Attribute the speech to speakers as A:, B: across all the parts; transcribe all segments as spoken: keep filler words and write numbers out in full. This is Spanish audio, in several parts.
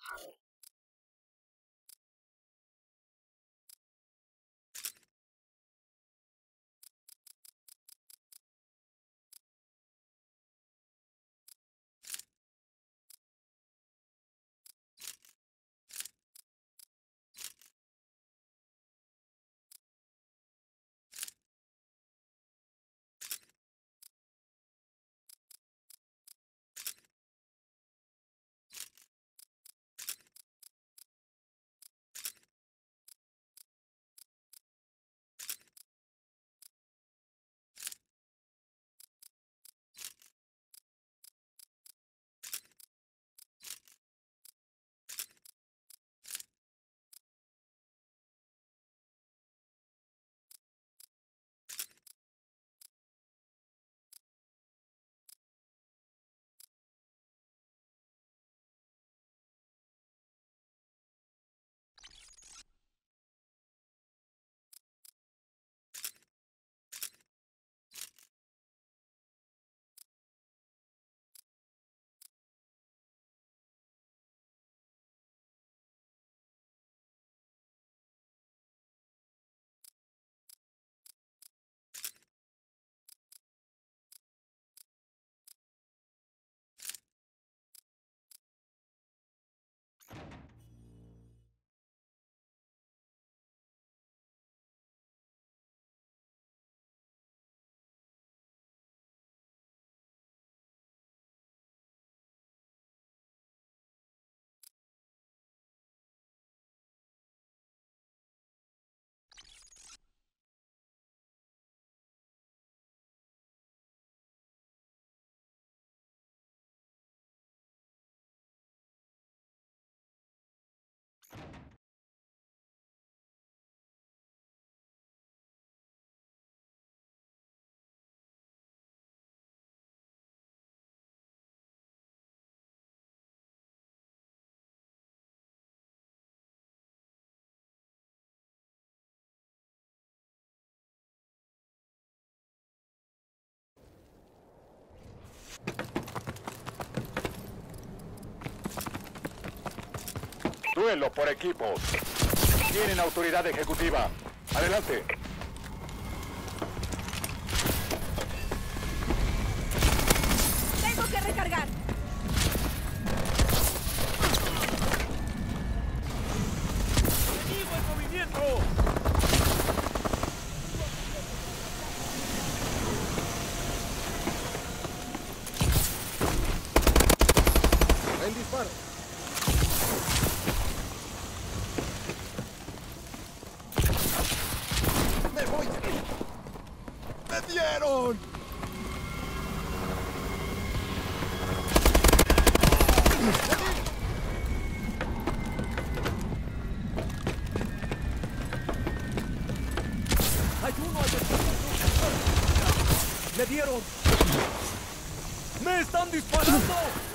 A: Duelo por equipos. Tienen autoridad ejecutiva. Adelante.
B: Tengo que recargar.
C: ¡Enemigo en movimiento!
D: ¡El disparo! ¡Me voy! ¡Me dieron!
C: ¡Hay uno allá! ¡Me dieron! ¡Me están disparando!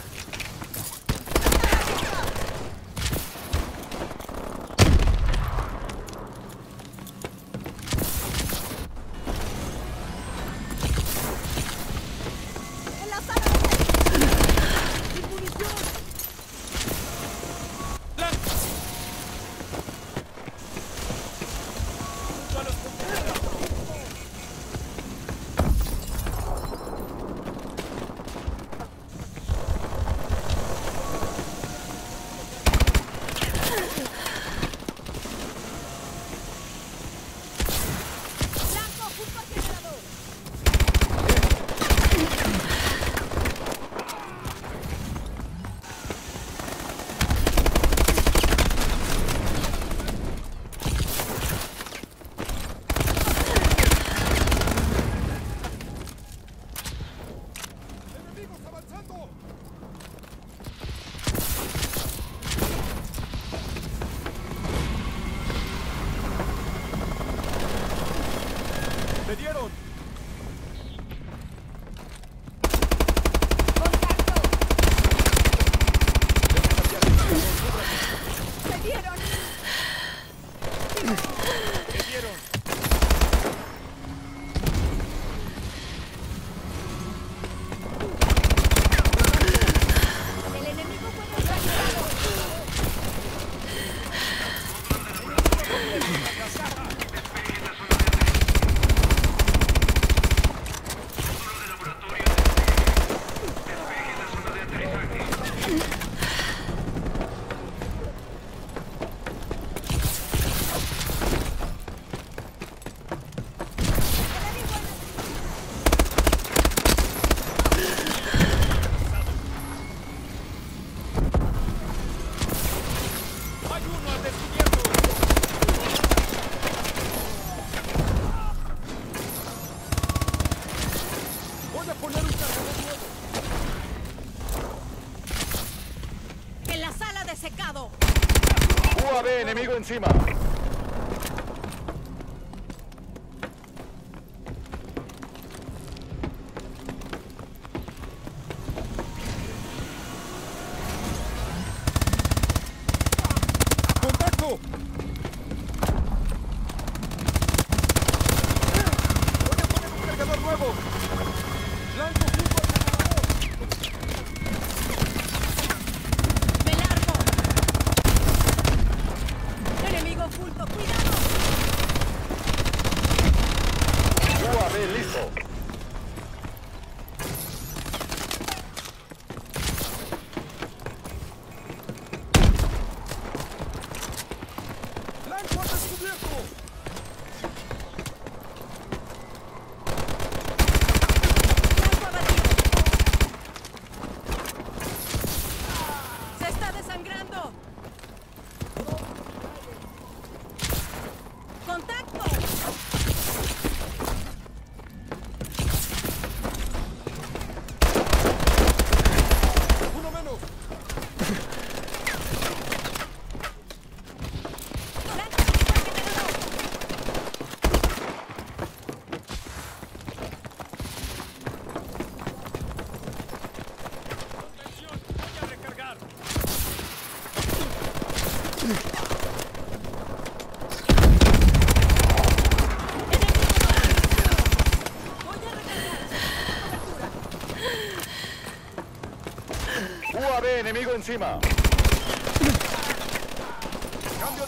B: En la sala de...
C: ¡Sin munición! ¡Junto a los contenedores!
B: Blanco, junto al generador.
D: ¡Enemigos avanzando!
C: ¡Me dieron!
B: ¡Contacto! ¡Se dieron!
C: ¡Me dieron!
B: secado.
A: U A V enemigo encima.
D: ¡Contacto! ¡Voy a poner un cargador nuevo! ¡Blanco junto al cargador!
B: ¡Me largo! ¡Enemigo oculto! ¡Cuidado!
A: U A V listo.
D: ¡Blanco al descubierto!
B: ¡Blanco abatido! ¡Se está desangrando! ¡Contacto!
D: ¡Uno menos!
B: ¡Blanco junto al generador!
C: Atención, voy a recargar.
B: ¡Voy a recargar! ¡Cobertura!
A: U A V enemigo encima.
D: ¡Cambio de...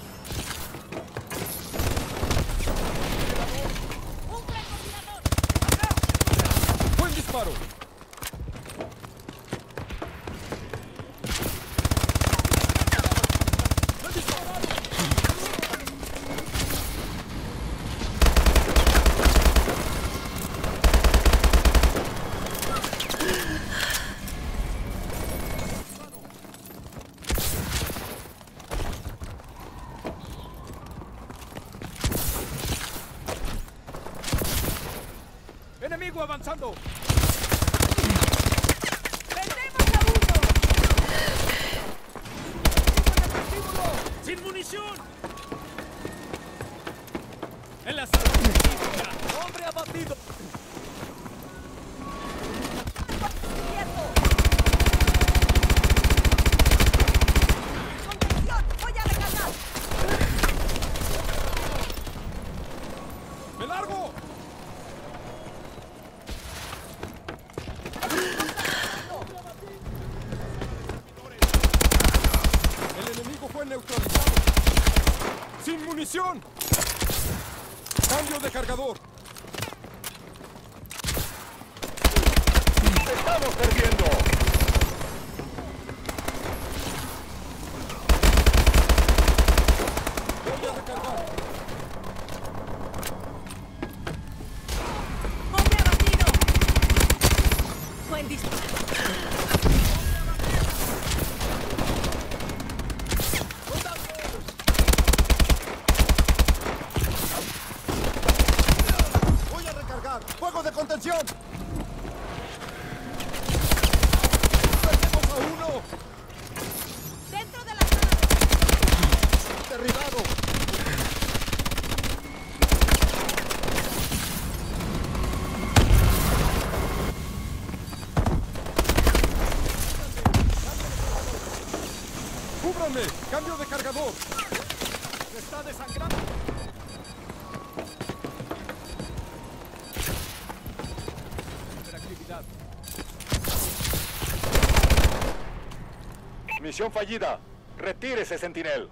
B: ¡Un francotirador!
D: ¡Buen disparo! ¡Me dispararon!
C: ¡Enemigo avanzando!
B: ¡Perdemos a uno!
C: ¡Sin munición! ¡En la sala de crítica! ¡Hombre abatido!
B: ¡Cierto! ¡Contención! ¡Voy a recargar!
D: ¡Me largo! El enemigo fue neutralizado. ¡Sin munición! ¡Cambio de cargador!
A: Estamos perdiendo.
D: ¡Voy a recargar!
B: ¡Hombre abatido! ¡Buen disparo!
D: ¡Voy a recargar! ¡Fuego de contención! ¡Perdemos a uno!
B: ¡Dentro de la sala!
D: ¡Derribado! ¡Cúbranme! ¡Cambio de cargador!
C: ¡Se está desangrando! Hiperactividad.
A: Misión fallida. Retírese, Sentinel.